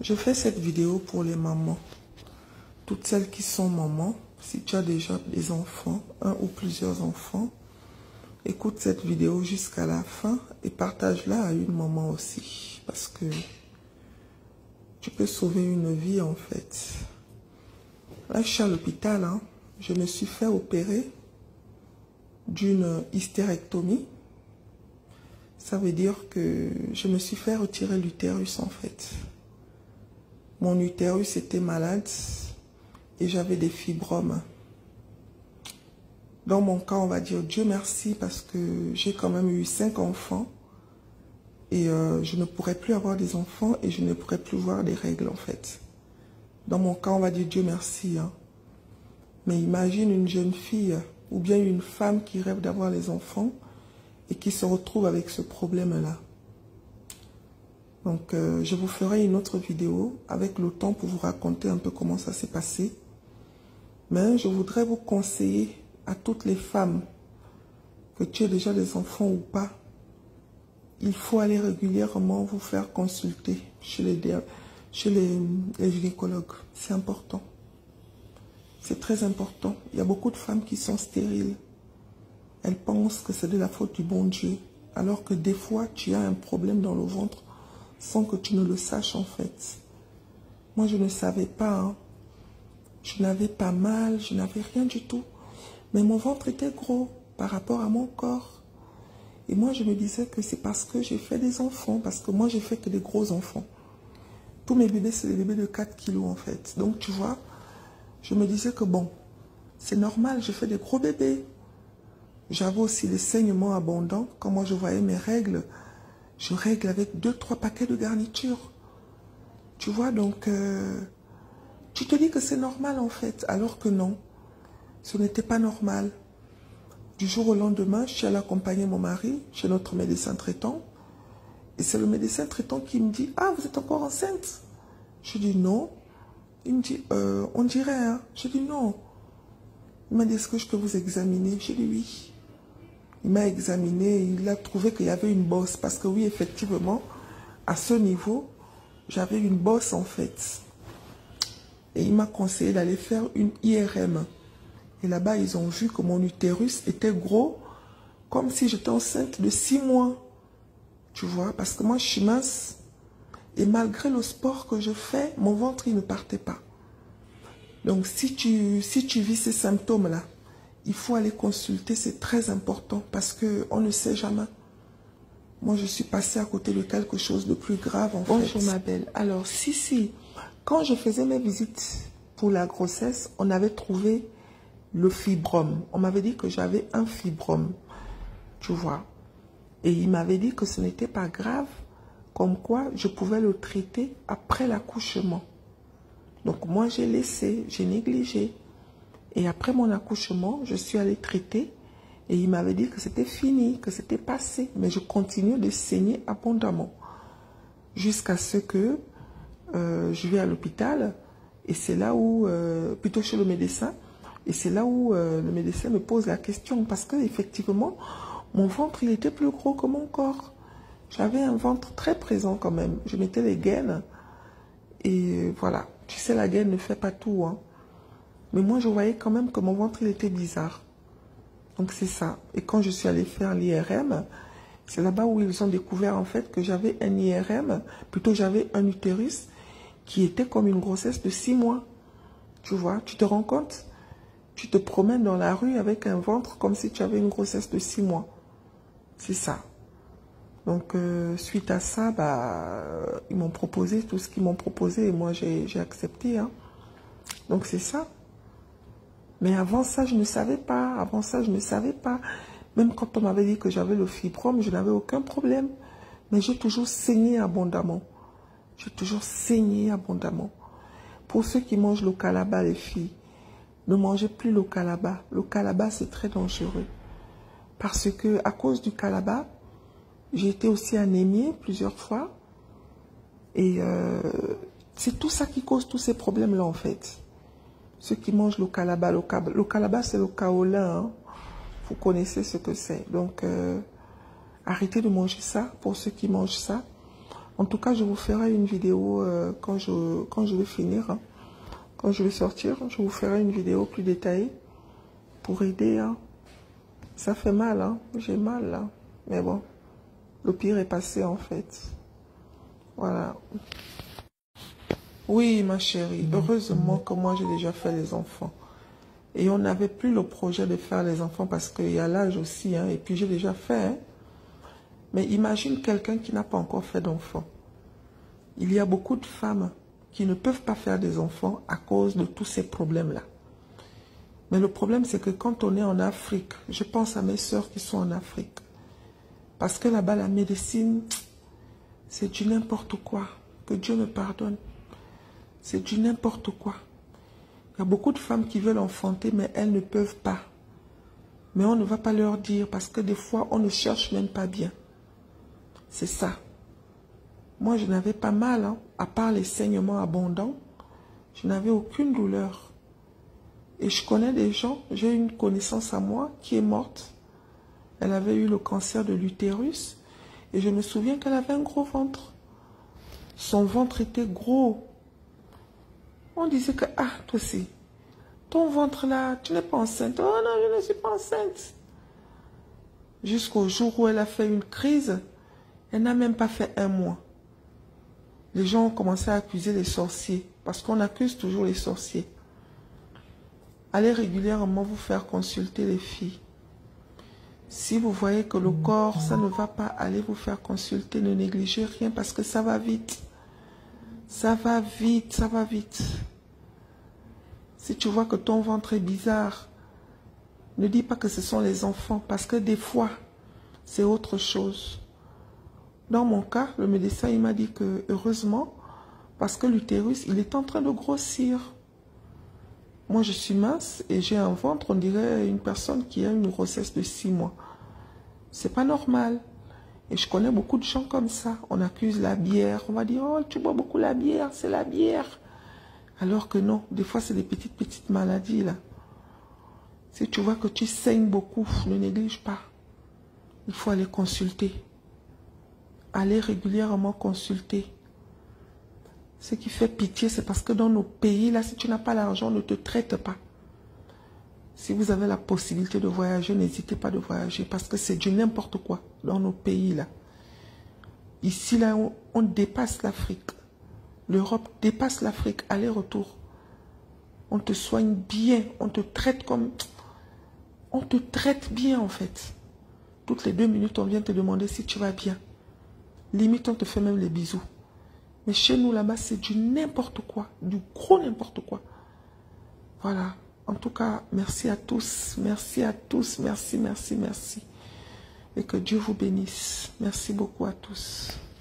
Je fais cette vidéo pour les mamans. Toutes celles qui sont mamans, si tu as déjà des enfants, un ou plusieurs enfants, écoute cette vidéo jusqu'à la fin et partage-la à une maman aussi. Parce que tu peux sauver une vie en fait. Là, je suis à l'hôpital. Hein. Je me suis fait opérer d'une hystérectomie. Ça veut dire que je me suis fait retirer l'utérus en fait. Mon utérus était malade et j'avais des fibromes. Dans mon cas, on va dire Dieu merci parce que j'ai quand même eu 5 enfants et je ne pourrais plus avoir des enfants et je ne pourrais plus voir des règles en fait. Dans mon cas, on va dire Dieu merci. Hein. Mais imagine une jeune fille ou bien une femme qui rêve d'avoir les enfants et qui se retrouve avec ce problème-là. Donc, je vous ferai une autre vidéo avec le temps pour vous raconter un peu comment ça s'est passé. Mais je voudrais vous conseiller à toutes les femmes, que tu aies déjà des enfants ou pas, il faut aller régulièrement vous faire consulter chez les gynécologues. C'est important. C'est très important. Il y a beaucoup de femmes qui sont stériles. Elles pensent que c'est de la faute du bon Dieu. Alors que des fois, tu as un problème dans le ventre sans que tu ne le saches en fait. Moi, je ne savais pas. Hein. Je n'avais pas mal, je n'avais rien du tout. Mais mon ventre était gros par rapport à mon corps. Et moi, je me disais que c'est parce que j'ai fait des enfants. Parce que moi, j'ai fait que des gros enfants. Tous mes bébés, c'est des bébés de 4 kilos en fait. Donc, tu vois, je me disais que bon, c'est normal, je fais des gros bébés. J'avais aussi des saignements abondants. Quand moi, je voyais mes règles, je règle avec 2-3 paquets de garniture. Tu vois, donc, tu te dis que c'est normal en fait. Alors que non, ce n'était pas normal. Du jour au lendemain, je suis allée accompagner mon mari chez notre médecin traitant. Et c'est le médecin traitant qui me dit « Ah, vous êtes encore enceinte ?» Je dis « Non ». Il me dit « On dirait, hein ?» Je dis « Non ». Il m'a dit « Est-ce que je peux vous examiner ?» J'ai dit « Oui ». Il m'a examiné, il a trouvé qu'il y avait une bosse. Parce que oui, effectivement, à ce niveau, j'avais une bosse en fait. Et il m'a conseillé d'aller faire une IRM. Et là-bas, ils ont vu que mon utérus était gros, comme si j'étais enceinte de 6 mois. Tu vois, parce que moi, je suis mince. Et malgré le sport que je fais, mon ventre, il ne partait pas. Donc, si tu vis ces symptômes-là, il faut aller consulter, c'est très important parce qu'on ne sait jamais. Moi, je suis passée à côté de quelque chose de plus grave en fait. Bonjour ma belle. Alors, quand je faisais mes visites pour la grossesse, on avait trouvé le fibrome. On m'avait dit que j'avais un fibrome, tu vois. Et il m'avait dit que ce n'était pas grave, comme quoi je pouvais le traiter après l'accouchement. Donc moi, j'ai laissé, j'ai négligé. Et après mon accouchement, je suis allée traiter et il m'avait dit que c'était fini, que c'était passé. Mais je continue de saigner abondamment jusqu'à ce que je vais à l'hôpital et c'est là où, plutôt chez le médecin, et c'est là où le médecin me pose la question parce que effectivement, mon ventre, il était plus gros que mon corps. J'avais un ventre très présent quand même. Je mettais les gaines et voilà. Tu sais, la gaine ne fait pas tout, hein. Mais moi, je voyais quand même que mon ventre, il était bizarre. Donc, c'est ça. Et quand je suis allée faire l'IRM, c'est là-bas où ils ont découvert en fait que j'avais un IRM, plutôt j'avais un utérus qui était comme une grossesse de 6 mois. Tu vois, tu te rends compte? Tu te promènes dans la rue avec un ventre comme si tu avais une grossesse de 6 mois. C'est ça. Donc, suite à ça, ils m'ont proposé tout ce qu'ils m'ont proposé et moi, j'ai accepté. Hein. Donc, c'est ça. Mais avant ça, je ne savais pas. Avant ça, je ne savais pas. Même quand on m'avait dit que j'avais le fibrome, je n'avais aucun problème. Mais j'ai toujours saigné abondamment. J'ai toujours saigné abondamment. Pour ceux qui mangent le calaba, les filles, ne mangez plus le calaba. Le calaba, c'est très dangereux. Parce que à cause du calaba, j'ai été aussi anémiée plusieurs fois. Et c'est tout ça qui cause tous ces problèmes-là, en fait. Ceux qui mangent le calaba. Le calaba, c'est le kaolin. Hein. Vous connaissez ce que c'est. Donc, arrêtez de manger ça pour ceux qui mangent ça. En tout cas, je vous ferai une vidéo quand je vais finir. Hein. Quand je vais sortir, je vous ferai une vidéo plus détaillée pour aider. Hein. Ça fait mal, hein. J'ai mal là. Mais bon, le pire est passé en fait. Voilà. Oui, ma chérie, heureusement que moi j'ai déjà fait les enfants. Et on n'avait plus le projet de faire les enfants parce qu'il y a l'âge aussi. Hein, et puis j'ai déjà fait. Hein. Mais imagine quelqu'un qui n'a pas encore fait d'enfants. Il y a beaucoup de femmes qui ne peuvent pas faire des enfants à cause de tous ces problèmes-là. Mais le problème, c'est que quand on est en Afrique, je pense à mes sœurs qui sont en Afrique, parce que là-bas, la médecine, c'est du n'importe quoi. Que Dieu me pardonne. C'est du n'importe quoi. Il y a beaucoup de femmes qui veulent enfanter, mais elles ne peuvent pas. Mais on ne va pas leur dire, parce que des fois, on ne cherche même pas bien. C'est ça. Moi, je n'avais pas mal, hein, à part les saignements abondants. Je n'avais aucune douleur. Et je connais des gens, j'ai une connaissance à moi qui est morte. Elle avait eu le cancer de l'utérus. Et je me souviens qu'elle avait un gros ventre. Son ventre était gros. On disait que, ah, toi aussi, ton ventre là, tu n'es pas enceinte. Oh non, je ne suis pas enceinte. Jusqu'au jour où elle a fait une crise, elle n'a même pas fait 1 mois. Les gens ont commencé à accuser les sorciers, parce qu'on accuse toujours les sorciers. Allez régulièrement vous faire consulter les filles. Si vous voyez que le corps, ça ne va pas, allez vous faire consulter, ne négligez rien parce que ça va vite. Ça va vite, ça va vite. Si tu vois que ton ventre est bizarre, ne dis pas que ce sont les enfants parce que des fois, c'est autre chose. Dans mon cas, le médecin il m'a dit que heureusement, parce que l'utérus, il est en train de grossir. Moi, je suis mince et j'ai un ventre, on dirait une personne qui a une grossesse de 6 mois. C'est pas normal. Et je connais beaucoup de gens comme ça. On accuse la bière. On va dire, oh, tu bois beaucoup la bière, c'est la bière. Alors que non, des fois, c'est des petites maladies, là. Si tu vois que tu saignes beaucoup, ne néglige pas. Il faut aller consulter. Aller régulièrement consulter. Ce qui fait pitié, c'est parce que dans nos pays, là, si tu n'as pas l'argent, on ne te traite pas. Si vous avez la possibilité de voyager, n'hésitez pas de voyager parce que c'est du n'importe quoi dans nos pays, là. Ici, là, on dépasse l'Afrique. L'Europe dépasse l'Afrique, aller-retour. On te soigne bien, on te traite comme... On te traite bien, en fait. Toutes les 2 minutes, on vient te demander si tu vas bien. Limite, on te fait même les bisous. Mais chez nous, là-bas, c'est du n'importe quoi. Du gros n'importe quoi. Voilà. En tout cas, merci à tous. Merci à tous. Merci, merci, merci. Et que Dieu vous bénisse. Merci beaucoup à tous.